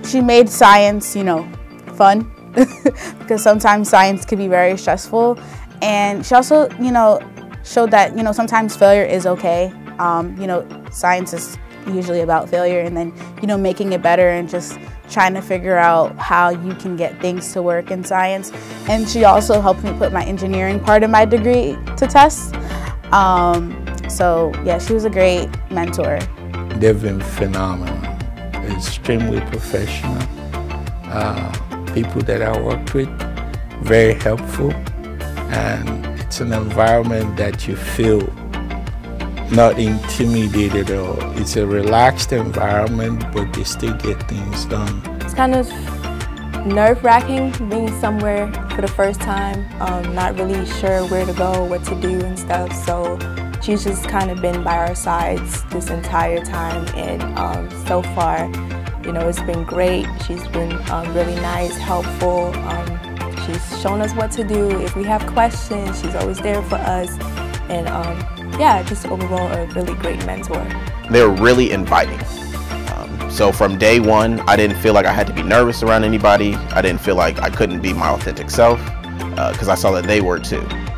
she made science, you know, fun because sometimes science can be very stressful. And she also, you know, showed that, you know, sometimes failure is okay. You know, science is usually about failure and then, you know, making it better and just trying to figure out how you can get things to work in science. And she also helped me put my engineering part of my degree to test. So yeah, she was a great mentor. They've been phenomenal, extremely professional. People that I worked with, very helpful, and it's an environment that you feel not intimidated or it's a relaxed environment, but they still get things done. It's kind of nerve-wracking being somewhere for the first time, not really sure where to go, what to do and stuff. So she's just kind of been by our sides this entire time, and so far, you know, it's been great. She's been really nice, helpful. She's shown us what to do. If we have questions, she's always there for us. And yeah, just overall a really great mentor. They're really inviting. So from day one, I didn't feel like I had to be nervous around anybody. I didn't feel like I couldn't be my authentic self, because I saw that they were too.